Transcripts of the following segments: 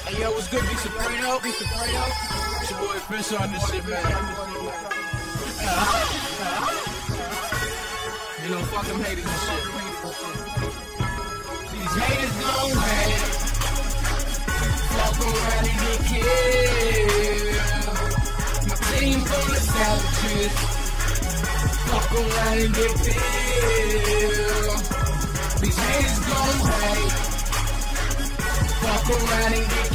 Hey yo, what's good, B Soprano? It's your boy Fish on this shit, man. You know, fuck them haters and shit. These haters gon' hate. Fuck around and get killed. My team full of savages. Fuck around and get killed. These haters gon' hate. Fuck around and get killed.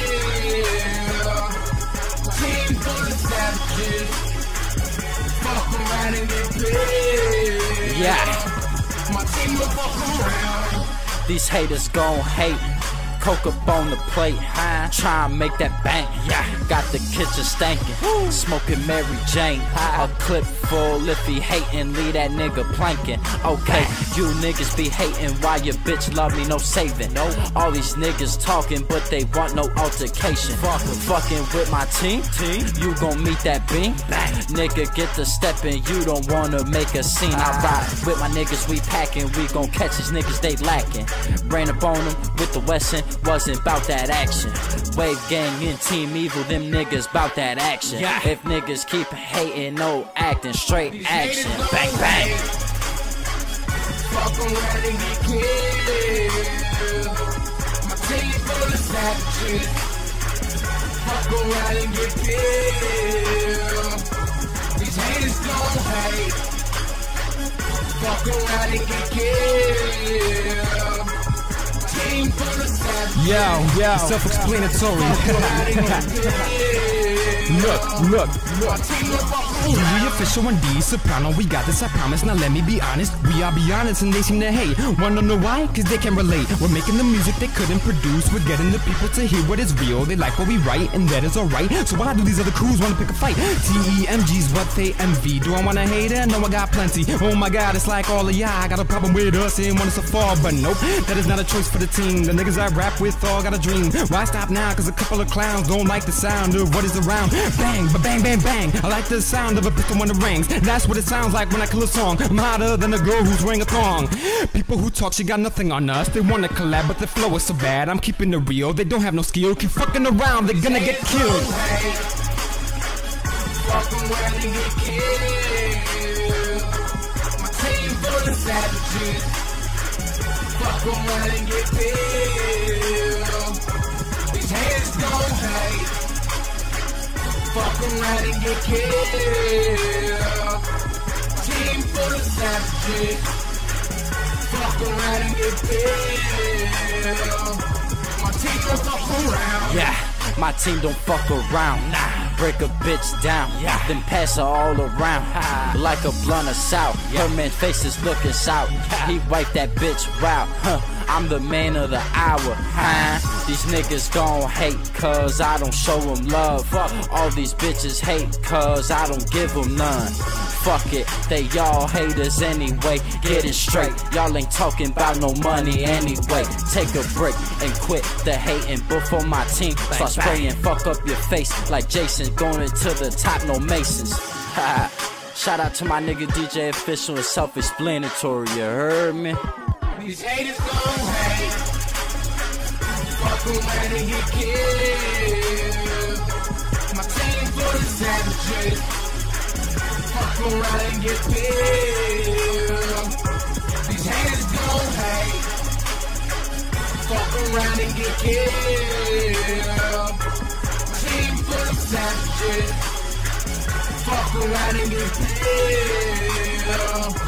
Team full of savages. Fuck around and get killed. Yeah. My team will fuck around. These haters gon' hate. Coke up on the plate, try and make that bank. Yeah, got the kitchen stankin', smoking Mary Jane. A clip full if he hatin', leave that nigga plankin'. Okay, you niggas be hatin' while your bitch love me, no saving. No, all these niggas talking, but they want no altercation. Fucking with my team, you gon' meet that beam. Nigga, get the steppin', you don't wanna make a scene. I ride with my niggas, we packin', we gon' catch these niggas, they lacking. Ran up on them with the Wesson. Wasn't about that action. Wave gang and Team Evil, them niggas bout that action. Yeah. If niggas keep hating, no acting, straight action. Bang bang. Fuck around and get killed. My team full of savages. Fuck around and get killed. These haters gon' hate. Fuck around and get killed. Yo, self-explanatory. Look. The official and D Soprano, we got this, I promise. Now let me be honest, we are be honest, and they seem to hate. Wanna know why? Cause they can relate. We're making the music they couldn't produce. We're getting the people to hear what is real. They like what we write, and that is alright. So why do these other crews wanna pick a fight? TEMG's what they envy. Do I wanna hate it? No, I got plenty. Oh my god, it's like all of y'all. I got a problem with us and want us to fall. But nope, that is not a choice for the team. The niggas I rap with all got a dream. Why stop now? Cause a couple of clowns don't like the sound of what is around. Bang, ba-bang, bang, bang. I like the sound of a pistol when it rings. That's what it sounds like when I kill a song. I'm hotter than a girl who's wearing a thong. People who talk, she got nothing on us. They wanna collab, but the flow is so bad. I'm keeping it real. They don't have no skill. Keep fucking around, they're gonna get killed. Fuck around and get killed. My team full of savages. Fuck around and get killed. These haters gon' hate. Fuck around and get killed. Team full of savages. Fuck around and get killed. My team don't fuck around. Yeah, my team don't fuck around. Nah. Break a bitch down, then pass her all around like a blunt of south. Her man's face is looking south. He wiped that bitch wow. I'm the man of the hour. These niggas gon' hate cause I don't show them love. Fuck, all these bitches hate cause I don't give them none. Fuck it, they all haters anyway. Get it straight, y'all ain't talking about no money anyway. Take a break and quit the hating before my team start spraying. Fuck up your face like Jason. Going to the top, no Masons. Shout out to my nigga DJ Official and self-explanatory, you heard me? These haters gon' hate. Fuck around and get killed. My team full of savages. Fuck around and get killed. These haters gon' hate. Fuck around and get killed. Team full of savages. Fuck around and get killed.